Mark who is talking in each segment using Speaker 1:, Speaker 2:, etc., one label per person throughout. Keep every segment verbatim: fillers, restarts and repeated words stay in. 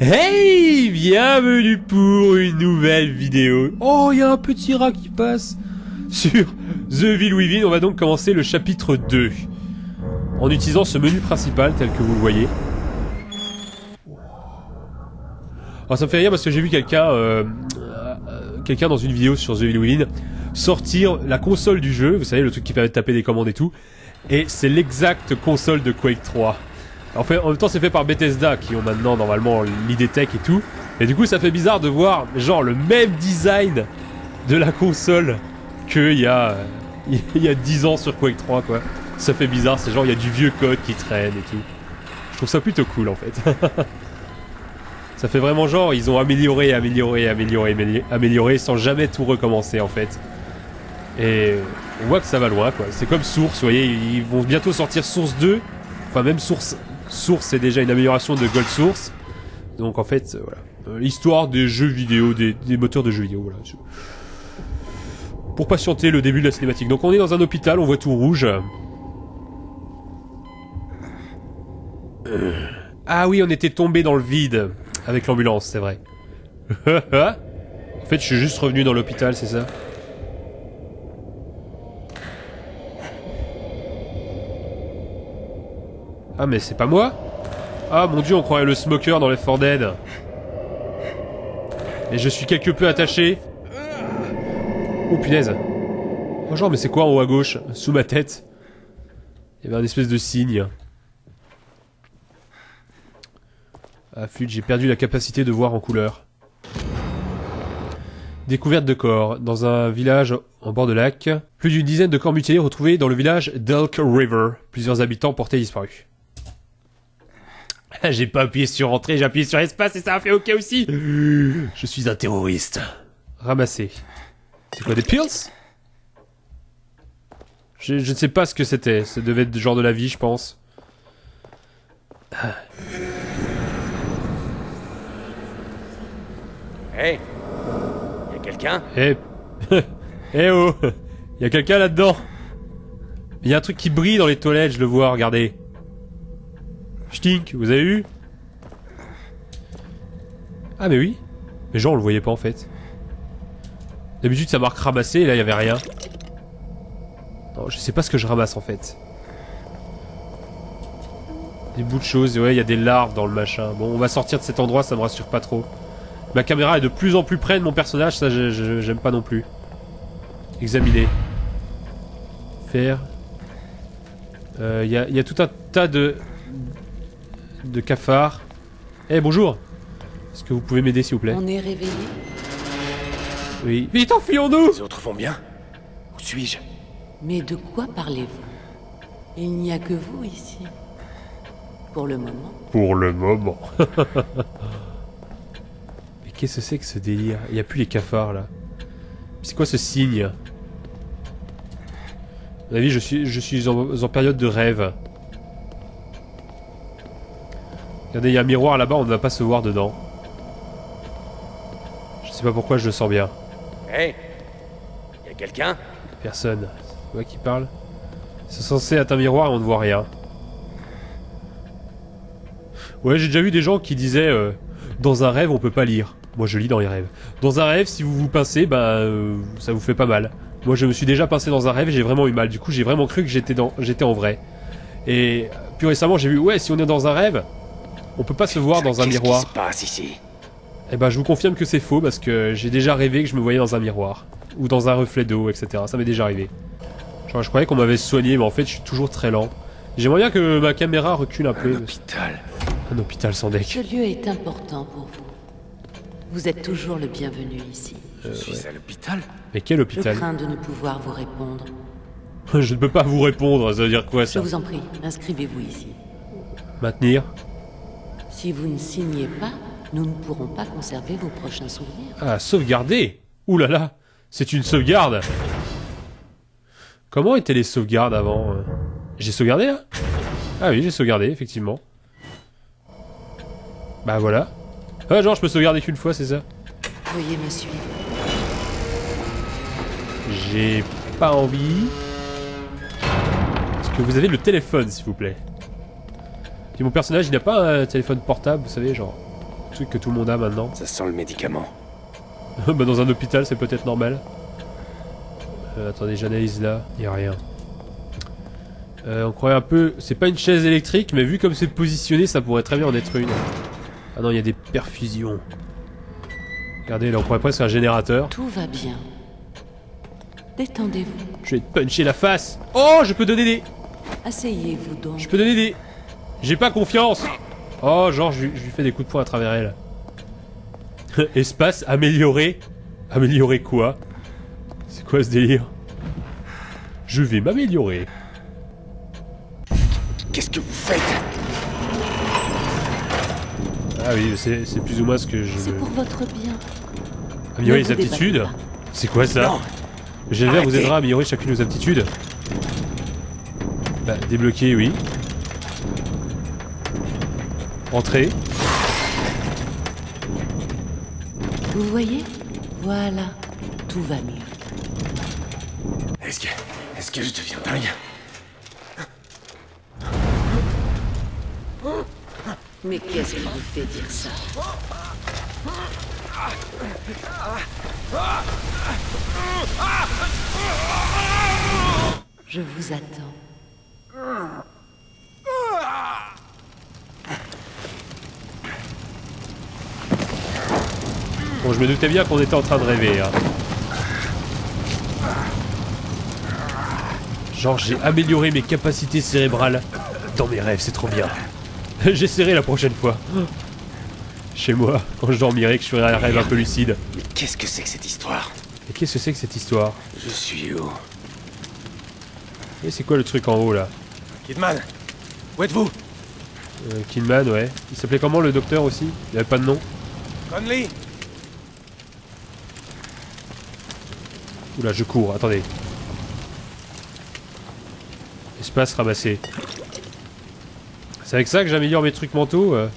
Speaker 1: Hey, bienvenue pour une nouvelle vidéo. Oh, il y a un petit rat qui passe sur The Evil Within. On va donc commencer le chapitre deux en utilisant ce menu principal tel que vous le voyez. Alors ça me fait rire parce que j'ai vu quelqu'un euh, euh, quelqu'un dans une vidéo sur The Evil Within sortir la console du jeu, vous savez, le truc qui permet de taper des commandes et tout, et c'est l'exacte console de Quake trois. En fait, en même temps, c'est fait par Bethesda, qui ont maintenant, normalement, l'I D Tech et tout. Et du coup, ça fait bizarre de voir, genre, le même design de la console qu'il y a... il y a dix ans sur Quake trois, quoi. Ça fait bizarre, c'est genre, il y a du vieux code qui traîne et tout. Je trouve ça plutôt cool, en fait. Ça fait vraiment genre, ils ont amélioré, amélioré, amélioré, amélioré, sans jamais tout recommencer, en fait. Et on voit que ça va loin, quoi. C'est comme Source, vous voyez, ils vont bientôt sortir Source deux. Enfin, même Source... Source, c'est déjà une amélioration de Gold Source. Donc en fait, euh, voilà. Euh, L'histoire des jeux vidéo, des, des moteurs de jeux vidéo, voilà. Pour patienter le début de la cinématique. Donc on est dans un hôpital, on voit tout rouge. Euh. Ah oui, on était tombé dans le vide avec l'ambulance, c'est vrai. En fait, je suis juste revenu dans l'hôpital, c'est ça? Ah mais c'est pas moi? Ah mon dieu, on croirait le smoker dans Left four Dead. Et je suis quelque peu attaché. Oh punaise. Oh genre mais c'est quoi en haut à gauche? Sous ma tête il y avait un espèce de signe. Ah flûte, j'ai perdu la capacité de voir en couleur. Découverte de corps. Dans un village en bord de lac. Plus d'une dizaine de corps mutilés retrouvés dans le village d'Elk River. Plusieurs habitants portés disparus. J'ai pas appuyé sur entrée, j'ai appuyé sur espace et ça a fait OK aussi. Je suis un terroriste. Ramasser. C'est quoi, des pills? je, je ne sais pas ce que c'était. Ça devait être genre de la vie, je pense.
Speaker 2: Hey, y'a quelqu'un?
Speaker 1: Eh, eh oh, y'a quelqu'un là-dedans. Il y a un truc qui brille dans les toilettes, je le vois, regardez. Stink, vous avez vu? Ah mais oui. Mais genre on le voyait pas en fait. D'habitude ça marque ramasser et là il y avait rien. Non, je sais pas ce que je ramasse en fait. Des bouts de choses, ouais il y a des larves dans le machin. Bon on va sortir de cet endroit, ça me rassure pas trop. Ma caméra est de plus en plus près de mon personnage, ça j'aime pas non plus. Examiner. Faire. Il euh, y, y a tout un tas de... de cafards. Eh, hey, bonjour. Est-ce que vous pouvez m'aider, s'il vous plaît?
Speaker 3: On est réveillé.
Speaker 1: Oui. Vite, enfuyons-nous!
Speaker 2: Les autres vont bien? Où suis-je?
Speaker 3: Mais de quoi parlez-vous? Il n'y a que vous ici. Pour le moment.
Speaker 1: Pour le moment. Mais qu'est-ce que c'est que ce délire? Il n'y a plus les cafards, là. C'est quoi ce signe? À mon avis, je suis, je suis en, en période de rêve. Regardez, il y a un miroir là-bas, on ne va pas se voir dedans. Je sais pas pourquoi je le sens bien.
Speaker 2: Hey, y'a quelqu'un?
Speaker 1: Personne. C'est moi qui parle. C'est censé être un miroir et on ne voit rien. Ouais, j'ai déjà vu des gens qui disaient euh, dans un rêve on peut pas lire. Moi je lis dans les rêves. Dans un rêve, si vous vous pincez, bah euh, ça vous fait pas mal. Moi je me suis déjà pincé dans un rêve et j'ai vraiment eu mal. Du coup j'ai vraiment cru que j'étais dans j'étais en vrai. Et plus récemment j'ai vu, ouais, si on est dans un rêve, on peut pas se voir dans un miroir.
Speaker 2: Qu'est-ce qui se passe ici?
Speaker 1: Eh ben je vous confirme que c'est faux parce que j'ai déjà rêvé que je me voyais dans un miroir. Ou dans un reflet d'eau, et cetera. Ça m'est déjà arrivé. Genre je croyais qu'on m'avait soigné, mais en fait je suis toujours très lent. J'aimerais bien que ma caméra recule un peu.
Speaker 2: Un hôpital.
Speaker 1: Un hôpital sans deck.
Speaker 3: Ce lieu est important pour vous. Vous êtes toujours le bienvenu ici.
Speaker 2: Je
Speaker 1: Euh,
Speaker 2: suis
Speaker 1: ouais.
Speaker 2: à l'hôpital?
Speaker 1: Mais quel
Speaker 3: Je
Speaker 1: hôpital?
Speaker 3: crains de ne pouvoir vous répondre.
Speaker 1: Je ne peux pas vous répondre, ça veut dire quoi
Speaker 3: Je
Speaker 1: ça?
Speaker 3: vous en prie, inscrivez-vous ici.
Speaker 1: Maintenir?
Speaker 3: Si vous ne signez pas, nous ne pourrons pas conserver vos prochains souvenirs.
Speaker 1: Ah, sauvegarder? Ouh là là, c'est une sauvegarde. Comment étaient les sauvegardes avant? euh J'ai sauvegardé là? Ah oui, j'ai sauvegardé, effectivement. Bah voilà. Ah genre je peux sauvegarder qu'une fois, c'est ça?
Speaker 3: Veuillez me suivre.
Speaker 1: J'ai pas envie. Est-ce que vous avez le téléphone, s'il vous plaît? Et mon personnage, il n'a pas un téléphone portable, vous savez, genre... Truc que tout le monde a maintenant.
Speaker 2: Ça sent le médicament.
Speaker 1: Bah dans un hôpital c'est peut-être normal. Euh, attendez, j'analyse là, y a rien. Euh, on croyait un peu... C'est pas une chaise électrique, mais vu comme c'est positionné, ça pourrait très bien en être une. Ah non, il y a des perfusions. Regardez, là on croirait presque un générateur.
Speaker 3: Tout va bien. Détendez-vous.
Speaker 1: Je vais te puncher la face. Oh, je peux donner des...
Speaker 3: Asseyez-vous donc.
Speaker 1: Je peux donner des... J'ai pas confiance. Oh, genre je, je lui fais des coups de poing à travers elle. Espace amélioré. Améliorer quoi? C'est quoi ce délire? Je vais m'améliorer.
Speaker 2: Qu'est-ce que vous faites?
Speaker 1: Ah oui, c'est c'est plus ou moins ce que je...
Speaker 3: C'est pour votre bien.
Speaker 1: Améliorer
Speaker 3: Ne
Speaker 1: les
Speaker 3: vous
Speaker 1: aptitudes?
Speaker 3: débattez pas.
Speaker 1: C'est quoi ça?
Speaker 2: Non.
Speaker 1: Le jet vert vous
Speaker 2: Arrêtez.
Speaker 1: aidera à améliorer chacune de vos aptitudes. Bah, débloquer, oui. Entrer.
Speaker 3: Vous voyez? Voilà. Tout va mieux.
Speaker 2: Est-ce que... Est-ce que je deviens dingue?
Speaker 3: Mais qu'est-ce qui vous fait dire ça? Je vous attends.
Speaker 1: Bon, je me doutais bien qu'on était en train de rêver. Hein. Genre, j'ai amélioré mes capacités cérébrales dans mes rêves, c'est trop bien. J'essaierai la prochaine fois. Chez moi, quand je dormirai, que je ferai un rêve un peu lucide.
Speaker 2: Mais qu'est-ce que c'est que cette histoire?
Speaker 1: Et qu'est-ce que c'est que cette histoire?
Speaker 2: Je suis où?
Speaker 1: Et c'est quoi le truc en haut là?
Speaker 2: Kidman, où êtes-vous?
Speaker 1: euh, Kidman, ouais. Il s'appelait comment le docteur aussi? Il avait pas de nom?
Speaker 2: Conley?
Speaker 1: Oula, je cours, attendez. Espace ramassé. C'est avec ça que j'améliore mes trucs mentaux euh.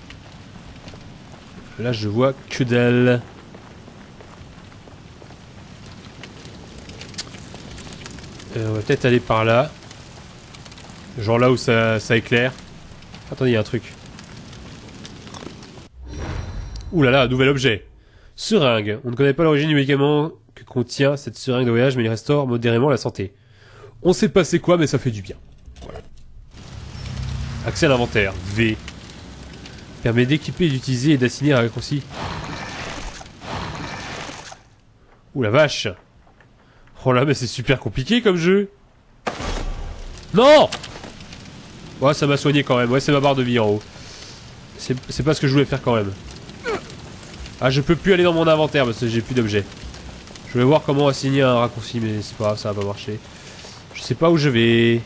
Speaker 1: Là, je vois que dalle. Euh, on va peut-être aller par là. Genre là où ça, ça éclaire. Attendez, il y a un truc. Ouh là là, un nouvel objet. Seringue. On ne connaît pas l'origine du médicament que contient cette seringue de voyage, mais il restaure modérément la santé. On sait pas c'est quoi, mais ça fait du bien. Voilà. Accès à l'inventaire. V. Permet d'équiper, d'utiliser et d'assigner un raccourci. Ouh la vache. Oh là, mais c'est super compliqué comme jeu. Non! Ouais, ça m'a soigné quand même. Ouais, c'est ma barre de vie en haut. C'est pas ce que je voulais faire quand même. Ah, je peux plus aller dans mon inventaire parce que j'ai plus d'objets. Je voulais voir comment assigner un raccourci, mais c'est pas grave, ça va pas marcher. Je sais pas où je vais.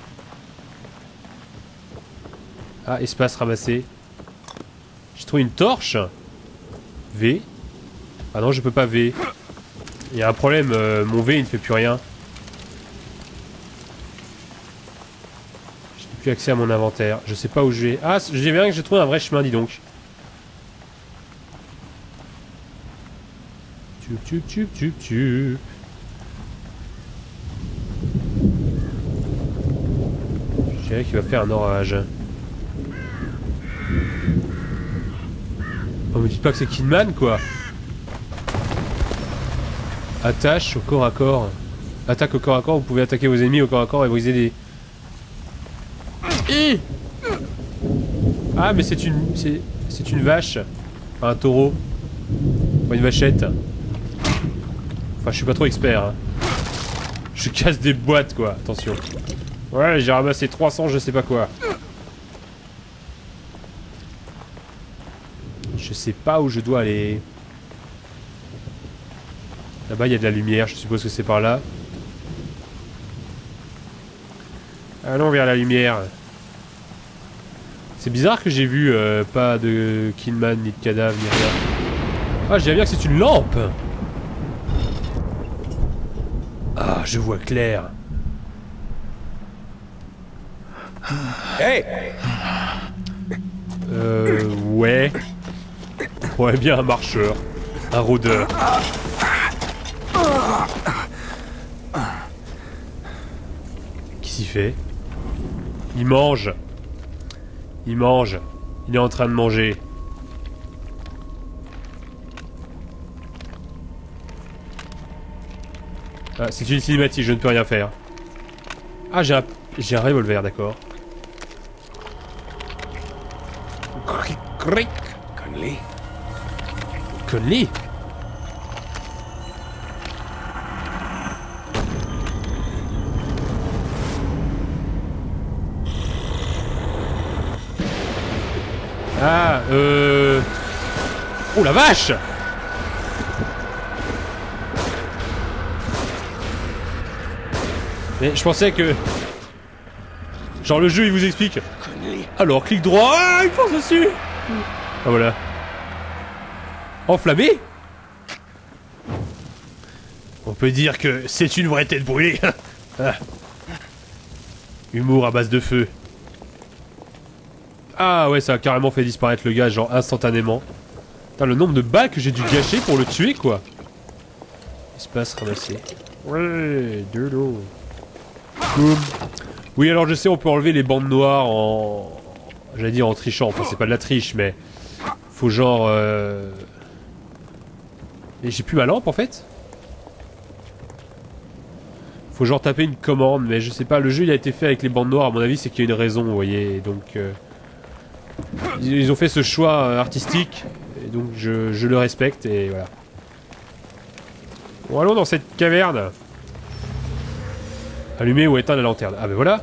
Speaker 1: Ah, espace ramassé. J'ai trouvé une torche. V. Ah non, je peux pas V. Il y a un problème, euh, mon V il ne fait plus rien. Je n'ai plus accès à mon inventaire. Je sais pas où je vais. Ah, j'ai bien que j'ai trouvé un vrai chemin, dis donc. Tup, tup, tup, tup, tup. Je dirais qu'il va faire un orage. Oh, me dites pas que c'est Kidman, quoi. Attache au corps à corps. Attaque au corps à corps, vous pouvez attaquer vos ennemis au corps à corps et briser des... Hi ah, mais c'est une... C'est une vache. Enfin, un taureau. Enfin, une vachette. Enfin, je suis pas trop expert. Hein. Je casse des boîtes, quoi. Attention. Ouais, j'ai ramassé trois cents, je sais pas quoi. Je sais pas où je dois aller. Là-bas, il y a de la lumière, je suppose que c'est par là. Allons vers la lumière. C'est bizarre que j'ai vu euh, pas de Kidman, ni de cadavre, ni rien. Ah, je dirais bien que c'est une lampe. Ah, je vois clair.
Speaker 2: Hey!
Speaker 1: Euh, ouais. Ouais, bien un marcheur. Un rôdeur. Qu'est-ce qu'il fait? Il mange. Il mange. Il est en train de manger. Ah, c'est une cinématique, je ne peux rien faire. Ah, j'ai un... j'ai un revolver, d'accord. Cric, cric.
Speaker 2: Conley?
Speaker 1: Conley? Ah, euh... Oh la vache! Mais je pensais que... Genre le jeu il vous explique.
Speaker 2: Conley.
Speaker 1: Alors clic droit, ah, il fonce dessus. Ah voilà. Enflammé? On peut dire que c'est une vraie tête brûlée. Ah. Humour à base de feu. Ah ouais, ça a carrément fait disparaître le gars, genre instantanément. Putain, le nombre de balles que j'ai dû gâcher pour le tuer, quoi. Espace ramassé. Ouais, de l'eau. Boum. Oui, alors je sais, on peut enlever les bandes noires en... J'allais dire en trichant, enfin c'est pas de la triche, mais... Faut genre... Euh... Et j'ai plus ma lampe, en fait. Faut genre taper une commande, mais je sais pas, le jeu il a été fait avec les bandes noires, à mon avis c'est qu'il y a une raison, vous voyez, et donc... Euh... Ils ont fait ce choix euh, artistique, et donc je, je le respecte, et voilà. Bon, allons dans cette caverne. Allumer ou éteindre la lanterne. Ah ben voilà.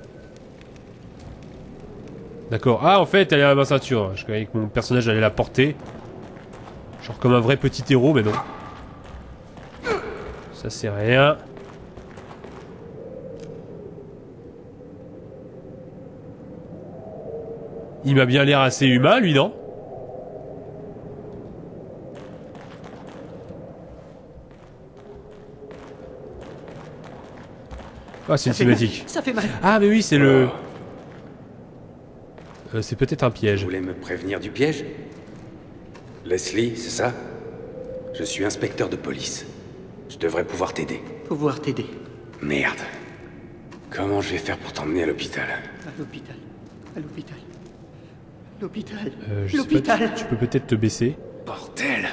Speaker 1: D'accord. Ah en fait elle est à ma ceinture. Je croyais que mon personnage allait la porter. Genre comme un vrai petit héros, mais non. Ça c'est rien. Il m'a bien l'air assez humain lui, non? Ah, c'est une cinématique.
Speaker 4: Ça fait mal.
Speaker 1: Ah, mais oui, c'est le... Euh, c'est peut-être un piège.
Speaker 2: Tu voulais me prévenir du piège? Leslie, c'est ça? Je suis inspecteur de police. Je devrais pouvoir t'aider.
Speaker 4: Pouvoir t'aider.
Speaker 2: Merde. Comment je vais faire pour t'emmener à l'hôpital?
Speaker 4: À l'hôpital. À l'hôpital. L'hôpital.
Speaker 1: Euh, je sais pas,
Speaker 4: L'hôpital.
Speaker 1: tu, tu peux peut-être te baisser.
Speaker 2: Bordel!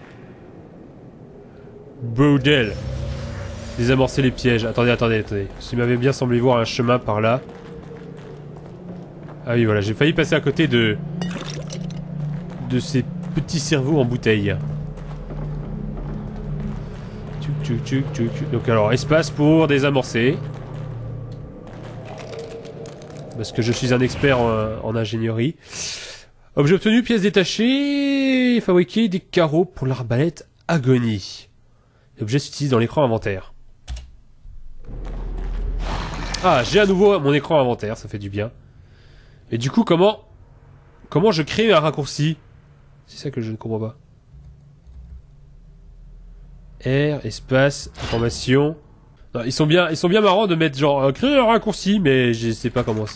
Speaker 1: Bordel. Désamorcer les pièges. Attendez, attendez, attendez. Il m'avait bien semblé voir un chemin par là. Ah oui, voilà, j'ai failli passer à côté de... de ces petits cerveaux en bouteille. Tchouc, tchouc, tchouc, tchouc, tchouc. Donc alors, espace pour désamorcer. Parce que je suis un expert en, en ingénierie. Objet obtenu, pièces détachées. Fabriquer des carreaux pour l'arbalète Agonie. L'objet s'utilise dans l'écran inventaire. Ah, j'ai à nouveau mon écran inventaire, ça fait du bien. Et du coup, comment... Comment je crée un raccourci? C'est ça que je ne comprends pas. R, espace, information... Non, ils sont bien, ils sont bien marrants de mettre genre... Euh, créer un raccourci, mais je sais pas comment...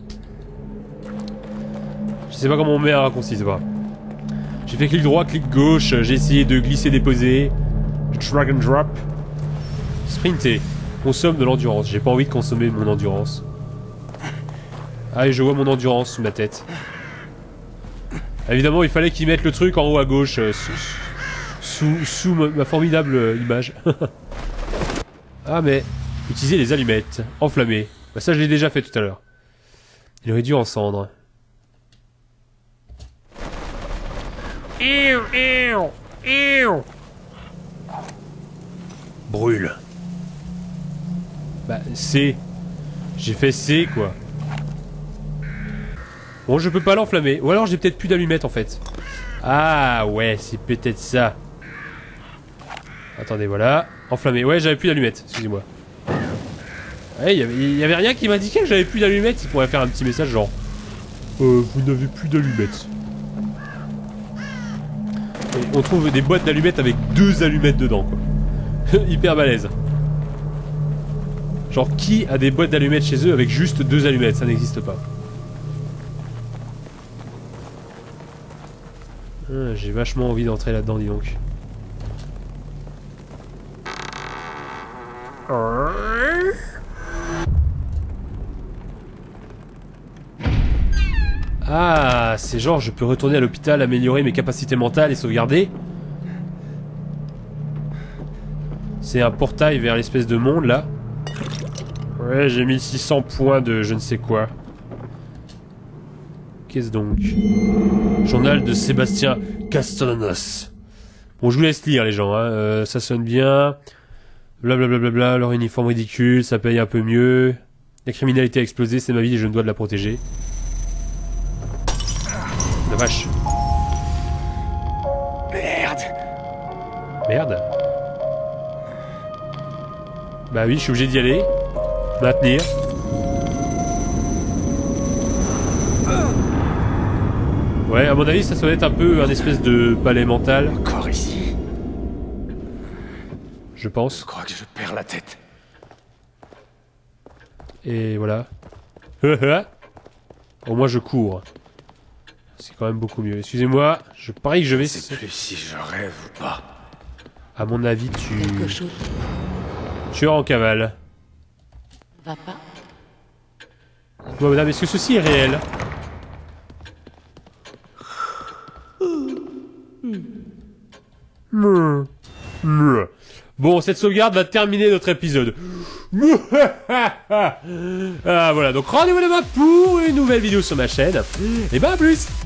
Speaker 1: Je sais pas comment on met un raccourci, c'est pas. J'ai fait clic droit, clic gauche, j'ai essayé de glisser, déposer... Drag and drop. Sprinter. Consomme de l'endurance. J'ai pas envie de consommer mon endurance. Ah, et je vois mon endurance sous ma tête. Évidemment, il fallait qu'ils mettent le truc en haut à gauche. Euh, sous sous, sous ma, ma formidable euh, image. Ah, mais... Utiliser les allumettes. Enflammer. Bah, ça, je l'ai déjà fait tout à l'heure. Il aurait dû en cendre. Ew, ew, ew. Brûle. Bah, C. J'ai fait C, quoi. Bon, je peux pas l'enflammer. Ou alors j'ai peut-être plus d'allumettes, en fait. Ah, ouais, c'est peut-être ça. Attendez, voilà. Enflammer. Ouais, j'avais plus d'allumettes, excusez-moi. Ouais, il y avait, y avait rien qui m'indiquait que j'avais plus d'allumettes. Il pourrait faire un petit message genre... Euh, vous n'avez plus d'allumettes. Et on trouve des boîtes d'allumettes avec deux allumettes dedans, quoi. Hyper balèze. Genre, qui a des boîtes d'allumettes chez eux avec juste deux allumettes? Ça n'existe pas. Ah, j'ai vachement envie d'entrer là-dedans, dis donc. Ah, c'est genre, je peux retourner à l'hôpital, améliorer mes capacités mentales et sauvegarder. C'est un portail vers l'espèce de monde, là. Ouais, j'ai mis six cents points de je ne sais quoi. Qu'est-ce donc? Journal de Sébastien Castellanos. Bon, je vous laisse lire, les gens, hein. Euh, ça sonne bien. Blablabla, leur uniforme ridicule, ça paye un peu mieux. La criminalité a explosé, c'est ma vie et je me dois de la protéger. La vache.
Speaker 2: Merde.
Speaker 1: Merde. Bah oui, je suis obligé d'y aller. Maintenir. Ouais, à mon avis, ça doit être un peu un espèce de palais mental.
Speaker 2: Encore ici.
Speaker 1: Je pense.
Speaker 2: Je crois que je perds la tête.
Speaker 1: Et voilà. Au moins je cours. C'est quand même beaucoup mieux. Excusez-moi, je parie que je vais...
Speaker 2: Je sais plus si je rêve ou pas.
Speaker 1: À mon avis, tu...
Speaker 3: Quelque chose
Speaker 1: Tu es en cavale.
Speaker 3: va pas?
Speaker 1: Bon, madame, est-ce que ceci est réel? Hmm. Hmm. Bon, cette sauvegarde va terminer notre épisode. Ah, voilà, donc rendez-vous demain pour une nouvelle vidéo sur ma chaîne. Et ben à plus.